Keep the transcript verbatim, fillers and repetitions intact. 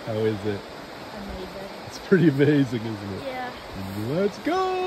How is it? Amazing. It's pretty amazing, isn't it? Yeah. Let's go!